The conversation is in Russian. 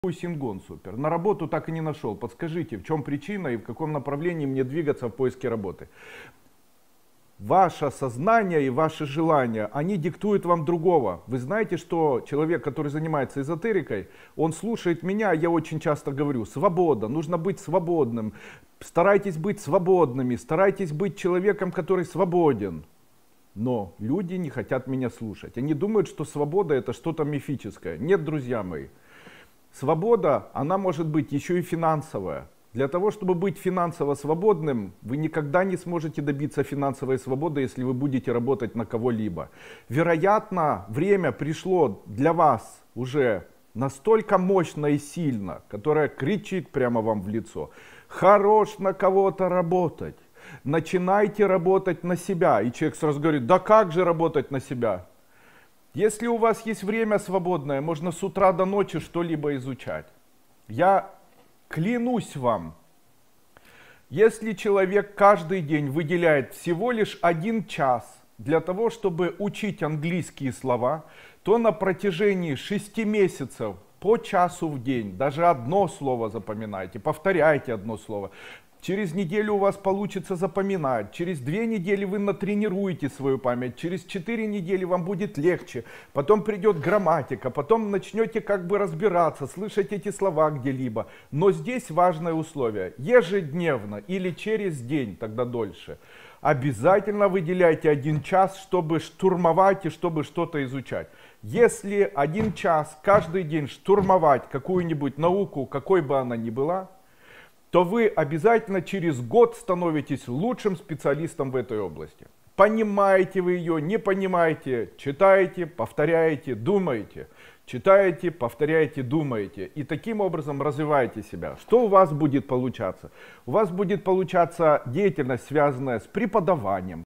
Сингон супер. На работу так и не нашел. Подскажите, в чем причина и в каком направлении мне двигаться в поиске работы? Ваше сознание и ваши желания, они диктуют вам другого. Вы знаете, что человек, который занимается эзотерикой, он слушает меня, я очень часто говорю, свобода, нужно быть свободным. Старайтесь быть свободными, старайтесь быть человеком, который свободен. Но люди не хотят меня слушать. Они думают, что свобода это что-то мифическое. Нет, друзья мои. Свобода, она может быть еще и финансовая. Для того, чтобы быть финансово свободным, вы никогда не сможете добиться финансовой свободы, если вы будете работать на кого-либо. Вероятно, время пришло для вас уже настолько мощно и сильно, которое кричит прямо вам в лицо. Хорош на кого-то работать. Начинайте работать на себя. И человек сразу говорит, да как же работать на себя? Если у вас есть время свободное, можно с утра до ночи что-либо изучать. Я клянусь вам, если человек каждый день выделяет всего лишь 1 час для того, чтобы учить английские слова, то на протяжении 6 месяцев по часу в день, даже одно слово запоминайте, повторяйте одно слово. Через неделю у вас получится запоминать, через 2 недели вы натренируете свою память, через 4 недели вам будет легче, потом придет грамматика, потом начнете как бы разбираться, слышать эти слова где-либо. Но здесь важное условие, ежедневно или через день, тогда дольше, обязательно выделяйте 1 час, чтобы штурмовать и чтобы что-то изучать. Если 1 час каждый день штурмовать какую-нибудь науку, какой бы она ни была, то вы обязательно через год становитесь лучшим специалистом в этой области. Понимаете вы ее, не понимаете, читаете, повторяете, думаете. Читаете, повторяете, думаете. И таким образом развиваете себя. Что у вас будет получаться? У вас будет получаться деятельность, связанная с преподаванием,